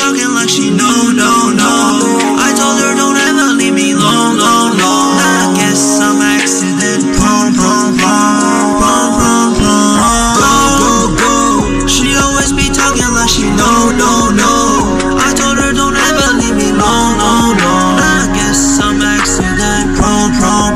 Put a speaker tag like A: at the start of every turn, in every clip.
A: talking like she no. I told her don't ever leave me alone. I guess some accident prone. Go. She always be talking like she no. I told her don't ever leave me alone. I guess some accident prone.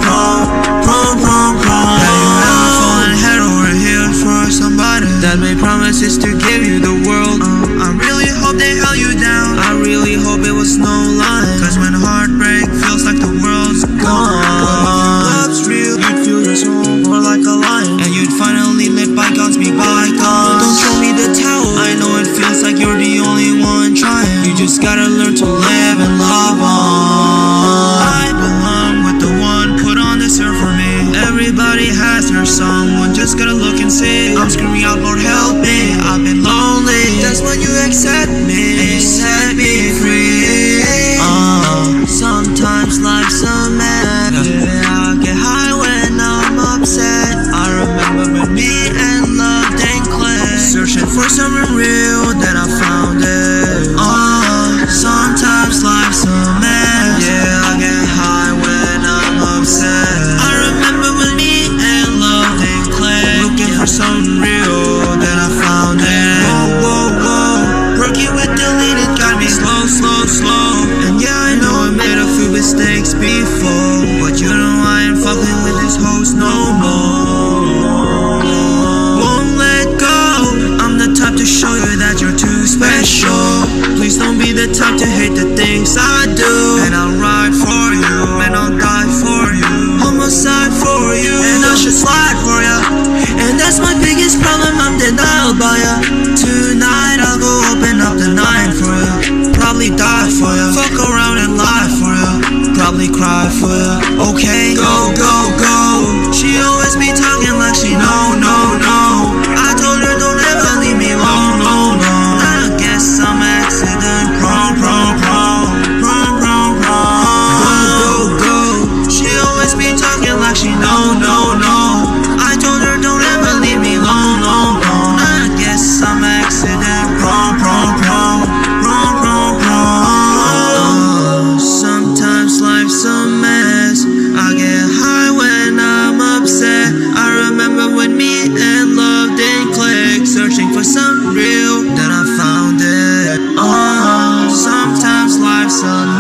A: Have you ever fallen head over heels for somebody that made promises to give you the world? I really hope they held you down. I really hope it was no lie. Cause when heartbreak feels like the world's gone, love's real, you'd feel your soul more like a lion, and you'd finally let bygones be bygones. Don't throw me the towel, I know it feels like you're the only one trying. You just gotta learn to live and love on. I belong with the one put on this earth for me. Everybody has their someone, just gotta look and see. I'm screaming out, Lord help me, I've been lonely. That's when you accept me and you set me free. Sometimes life's a mess. Yeah, I get high when I'm upset. I remember when me and love didn't click. Searching for something real, then I found it. Sometimes life's a mess. Yeah, I get high when I'm upset. I remember when me and love didn't click. Looking for something real, then I found it. Whoa. Working with deleted got me slow. And yeah, I know I made a few mistakes before, but you know I ain't fucking with this host no more. Won't let go. I'm the type to show you that you're too special. Please don't be the type to hate the things I do. And I'll ride for you, and I'll die for you. Homicide for you, and I should slide for you. And that's my biggest problem, I'm denied by ya. Tonight I'll go open up the night for you. Probably die for ya, fuck around and lie for ya. Probably cry for ya. Okay, go. She always be talking like she no. I told her don't ever leave me alone. I guess some accident prone. Go. She always be talking like she no. I told her don't ever leave me alone. I guess some accident prone. Sometimes life's a mess. I get high when I'm upset. I remember when me and love didn't click. Searching for something real, then I found it. Sometimes life's a